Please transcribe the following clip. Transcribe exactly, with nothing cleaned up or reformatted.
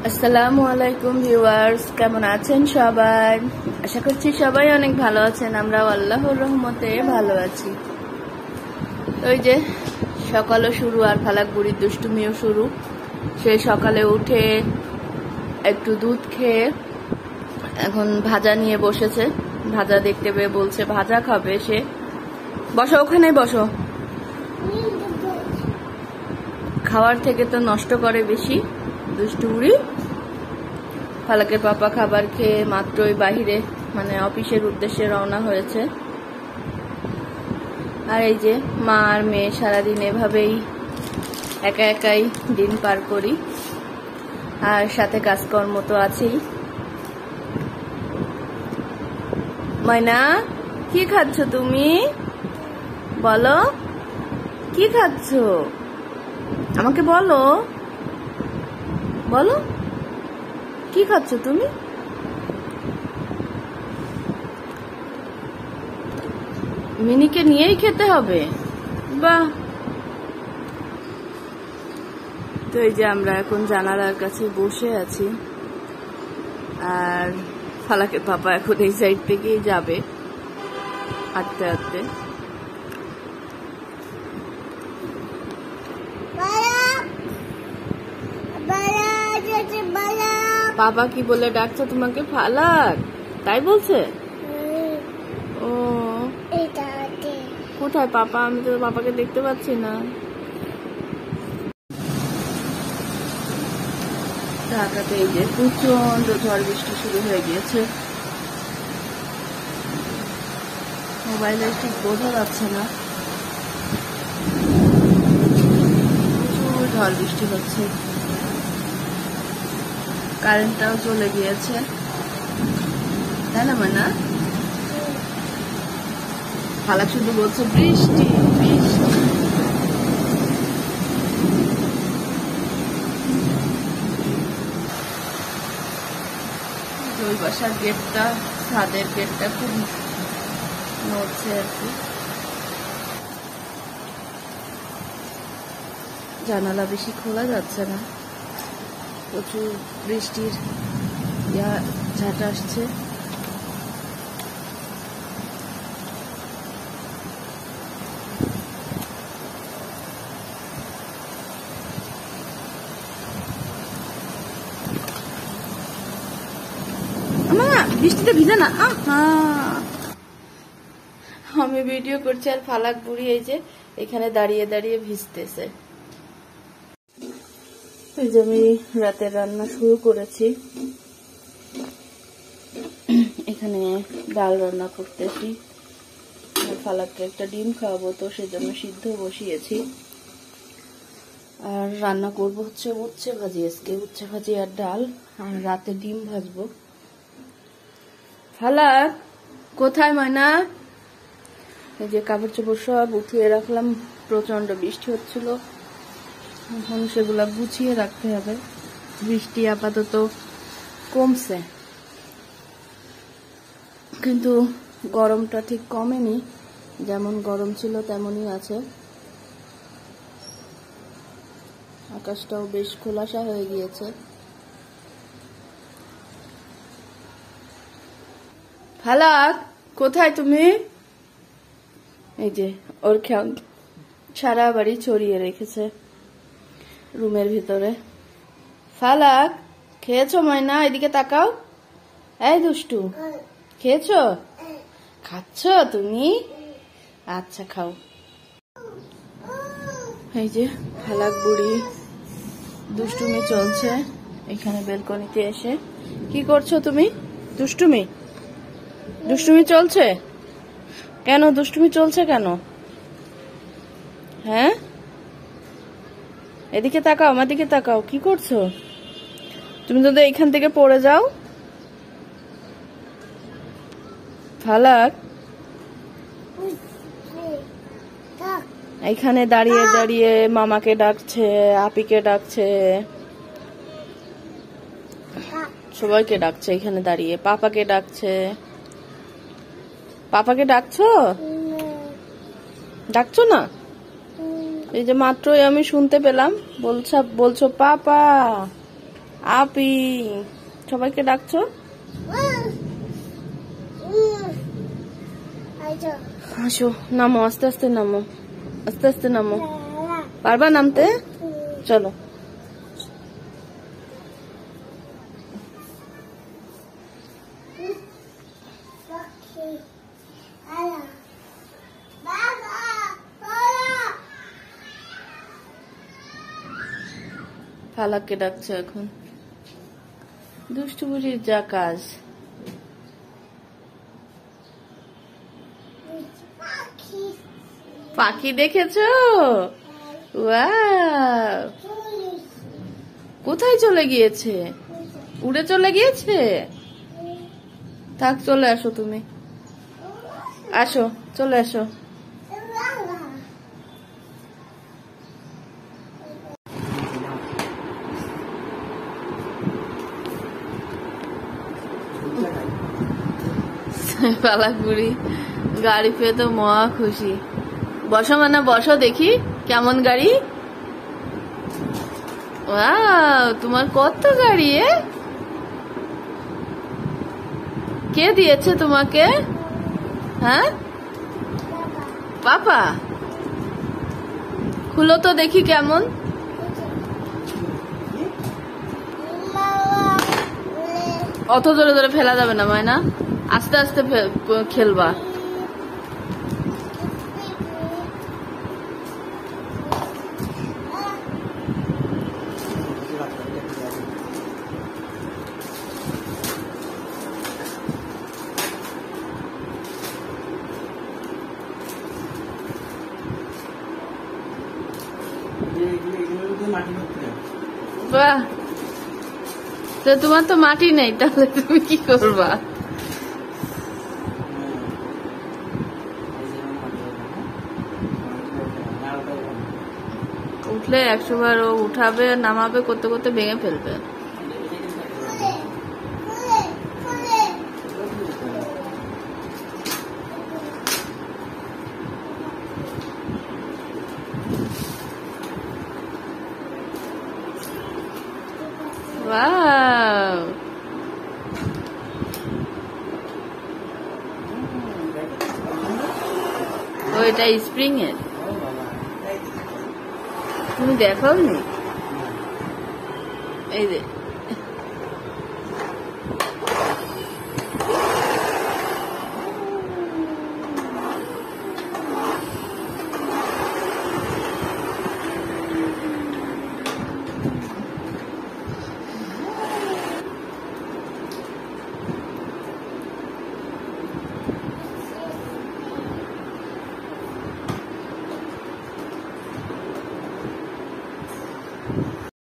আসসালামু আলাইকুম ভিউয়ার্স, কেমন আছেন সবাই? আশা করছি সবাই অনেক ভালো আছেন। আমরাও আল্লাহর রহমতে ভালো আছি। ওই যে সকালও শুরু আর ফালাক বুড়ির দুষ্টুমিও শুরু। সে সকালে উঠে একটু দুধ খেয়ে এখন ভাজা নিয়ে বসেছে। ভাজা দেখতে পেয়ে বলছে ভাজা খাবে সে। বসো, ওখানে বসো। খাওয়ার থেকে তো নষ্ট করে বেশি দুষ্টু বুড়ি। ফালাকের পাপা খাবার খেয়ে মাত্রই বাহিরে মানে অফিসের উদ্দেশ্যে রওনা হয়েছে। আর এই যে মা আর মেয়ে সারাদিন এভাবেই একা একাই দিন পার করি, আর সাথে কাজকর্ম তো আছেই। ময়না, কি খাচ্ছ তুমি? বলো, কি খাচ্ছ? আমাকে বলো বলো কি খাচ্ছ তুমি? মিনিকে নিয়েই খেতে হবে। বাহ। তো এই যে আমরা এখন জানালার কাছে বসে আছি, আর ফালাকের পাপা এখন এই সাইড থেকেই যাবে হাঁটতে হাঁটতে। পাপা কি বলে ডাকছে তোমাকে? ফালাক তাই বলছে? ও কোথায় পাপা? আমি তো পাপাকে দেখতে পাচ্ছি না। ঢাকাতে এই যে প্রচন্ড ঝড় বৃষ্টি শুরু হয়ে গিয়েছে। মোবাইলে ঠিক বোঝা যাচ্ছে না, প্রচুর ঝড় বৃষ্টি হচ্ছে। কারেন্টটাও চলে গিয়েছে, তাই না মানা? ফালাক শুধু বলছে বৃষ্টি বৃষ্টি। ওই বাসার গেটটা, ছাদের গেটটা খুব নড়ছে আর কি। জানালা বেশি খোলা যাচ্ছে না, প্রচুর বৃষ্টির ইয়া ঝাঁট আসছে। বৃষ্টিতে ভিজে না। আমি ভিডিও করছি আর ফালাক বুড়ি এই যে এখানে দাঁড়িয়ে দাঁড়িয়ে ভিজতেছে। এই যে আমি রাতের রান্না শুরু করেছি। এখানে ডাল রান্না করতেছি, ফালাককে একটা ডিম খাওয়াবো তো সেজন্য সিদ্ধ বসিয়েছি। আর রান্না করব হচ্ছে উচ্ছে ভাজি। আজকে উচ্ছে ভাজি আর ডাল, আর রাতে ডিম ভাজবো। ফালাক কোথায় ময়না? এই যে কাপড় চোপড় সব উঠিয়ে রাখলাম, প্রচন্ড বৃষ্টি হচ্ছিল, এখন সেগুলা গুছিয়ে রাখতে হবে। বৃষ্টি আপাতত কমছে, কিন্তু গরমটা ঠিক কমেনি, যেমন গরম ছিল তেমনই আছে। আকাশটাও বেশ খোলাসা হয়ে গিয়েছে। ফালাক কোথায় তুমি? এই যে ওর খেয়াল সারা বাড়ি ছড়িয়ে রেখেছে রুমের ভিতরে। ফালাক খেয়েছো ময়না? এদিকে তাকাও। এই দুষ্টু, খেয়েছো? খাচ্ছ তুমি? আচ্ছা খাও। এই যে ফালাক বুড়ি দুষ্টুমি চলছে এখানে বেলকনিতে এসে। কি করছো তুমি? দুষ্টুমি দুষ্টুমি চলছে কেন? দুষ্টুমি চলছে কেন? হ্যাঁ, এদিকে তাকাও, আমার দিকে তাকাও। কি করছো তুমি? যদি এখান থেকে পড়ে যাও। ফালাক এখানে দাঁড়িয়ে দাঁড়িয়ে মামাকে ডাকছে, আপিকে ডাকছে, সবাইকে ডাকছে এখানে দাঁড়িয়ে। পাপাকে ডাকছে। পাপাকে ডাকছো? ডাকছো না? এই যে মাত্রই আমি শুনতে পেলাম বলছো বলছো পাপা। আপি সবাইকে ডাকছো? আসো, নামো, আস্তে আস্তে নামো, আস্তে আস্তে নামো। পারবা নামতে? চলো। ফালাককে ডাকছে এখন। দুষ্টু বুড়ির যা কাজ। পাখি দেখেছো? ওয়াও, কোথায় চলে গিয়েছে? উড়ে চলে গিয়েছে? থাক, চলে আসো তুমি, আসো, চলে আসো। পালাক বুড়ি গাড়ি পেয়ে তো মহা খুশি। বসো মানে বসো, দেখি কেমন গাড়ি। ওয়াও, তোমার কত গাড়ি! এ কে দিয়েছে তোমাকে? হ্যাঁ, পাপা? খুলো তো দেখি কেমন। অত জোরে জোরে ফেলা যাবে না মায়না, আস্তে আস্তে খেলবা। বাহ, তো তোমার তো মাটি নেই, তাহলে তুমি কি করবা? উঠলে একশো বার ও উঠাবে নামাবে করতে করতে ভেঙে ফেলবে। Wow. ও এটা স্প্রিং এর, তুমি দেখাওনি? এই যে